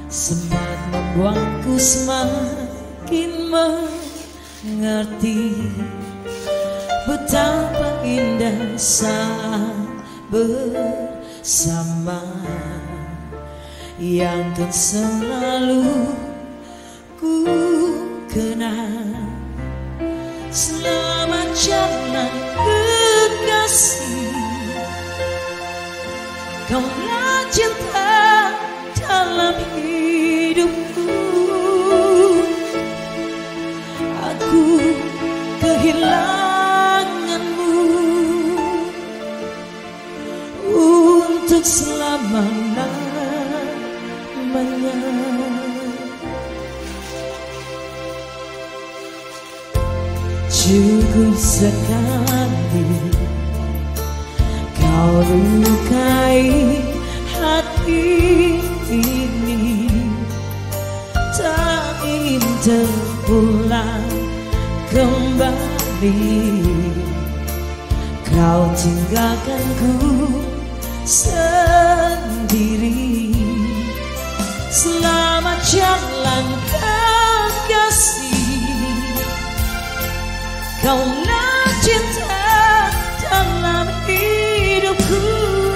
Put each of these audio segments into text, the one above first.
Semangat membuatku semakin mengerti betapa indah saat bersama, yang kan selalu ku kenang. Selamat jalan kekasih, kaulah cinta dalam hidupku. Aku kehilanganmu untuk selama-lamanya. Cukup sekali kau lukai hati ini, tak ingin terulang kembali. Kau tinggalkanku sendiri. Selamat jalan kekasih, kaulah cinta dalam hidupku.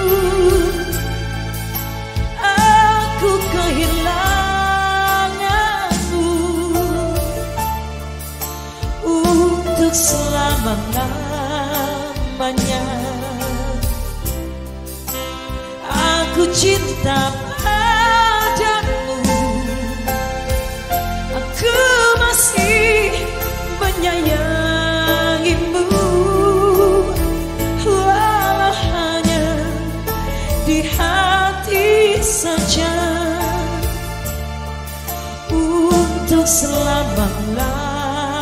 Aku kehilanganmu untuk selama-lamanya. Aku cinta padamu, aku masih menyayangimu, walau hanya di hati saja, untuk selama-lamanya.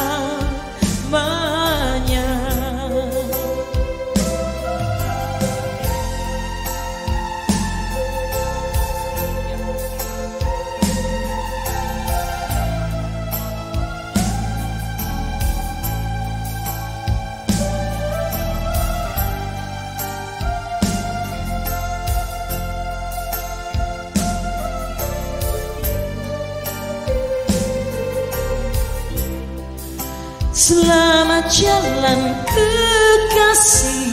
Selamat jalan kekasih,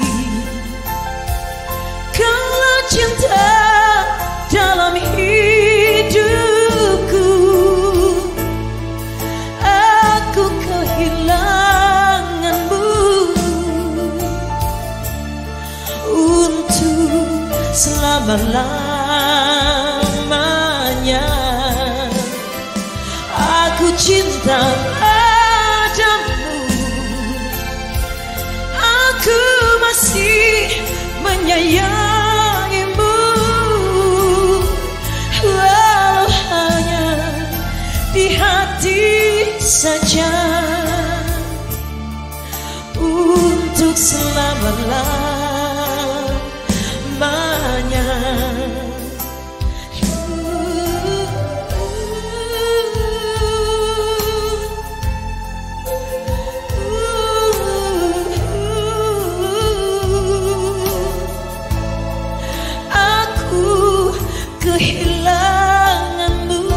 kaulah cinta dalam hidupku. Aku kehilanganmu untuk selama-lamanya. Aku cinta masih menyayangimu, walau hanya di hati saja, untuk selama-lamanya. Kehilanganmu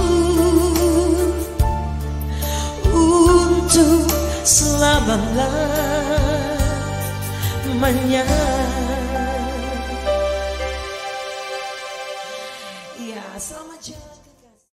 untuk selama-lamanya.